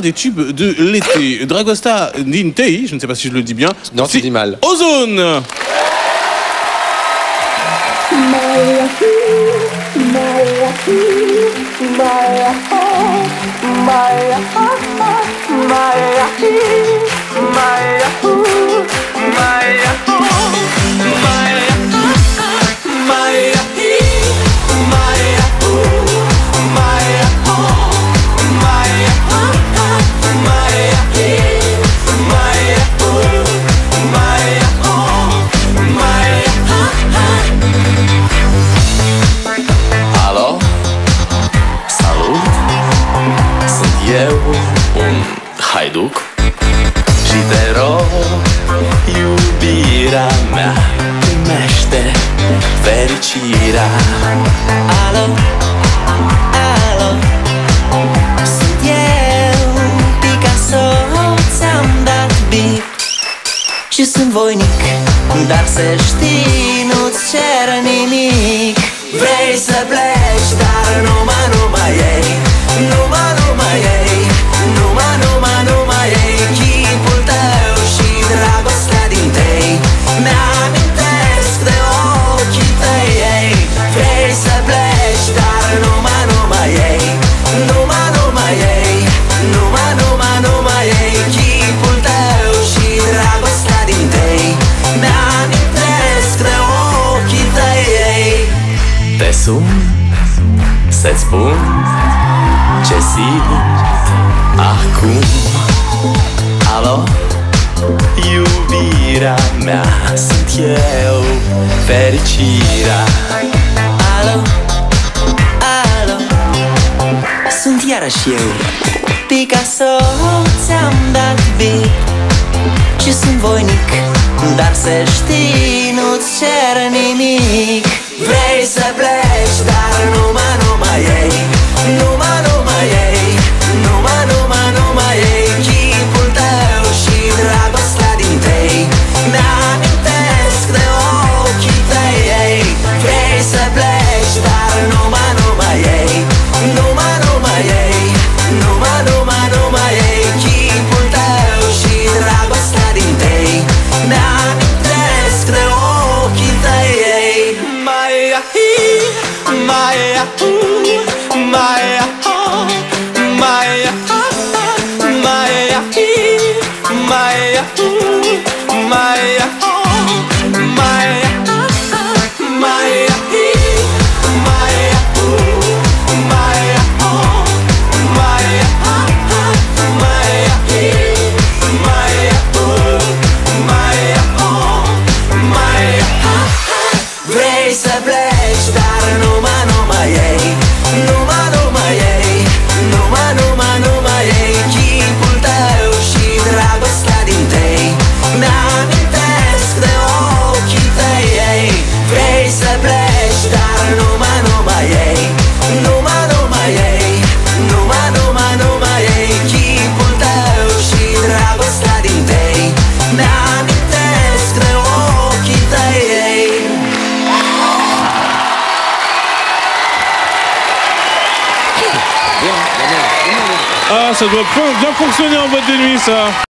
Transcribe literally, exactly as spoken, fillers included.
des tubes de l'été. Dragosta Dintei, je ne sais pas si je le dis bien. Non, tu dis mal. Ozone. Eu, un haiduc și te rog, iubirea mea, primește fericirea. Alo, alo, sunt eu, Picasso, ți-am dat bip și sunt voinic, dar să știi, nu-ți cer nimic. Vrei să pleci, dar numai, numai ei, numai, numai ei, numai, numai, numai ei, chipul tău și dragostea din tei, mi-amintesc de ochii tăi ei. Vrei să pleci, dar numai, numai ei, numai, numai ei, numai, numai, numai ei, chipul tău și dragostea din tei, mi-amintesc de ochii tăi ei. Te sun să-ți spun ce simt acum. Alo, iubirea mea, sunt eu, fericirea. Alo, alo, sunt iarăși eu, Picasso, ți-am dat bip și sunt voinic, dar să știi, nu-ți cer nimic. Vrei să pleci, dar numai, numai ei, numai, numai ei, numai, numai, numai ei, chipul tău și dragostea din tei, mi-amintesc de ochii tăi ei. Vrei să pleci, dar numai, numai ei, numai, numai ei, numai, numai, numai ei, chipul tău și dragostea din tei, mi-amintesc de ochii tăi ei. Mai ahi, mai ahu, mai aha, mai aha, mai ahi, mai ahu, mai aha, mai aha, mai ahi, mai ahu, mai aha, mai aha, mai ahi, mai ahu, mai aha, mai aha. Vrei să pleci, dar numai, numai ei, numai, numai ei, numai, numai, numai ei, chipul tău și dragostea din tei, mi-amintesc de ochii tăi ei. Vrei să pleci, dar numai, numai ei, numai, numai ei, numai, numai, numai ei, chipul tău și dragostea din tei, mi-amintesc de ochii tăi ei. Ah, ça doit bien fonctionner en boîte de nuit, ça.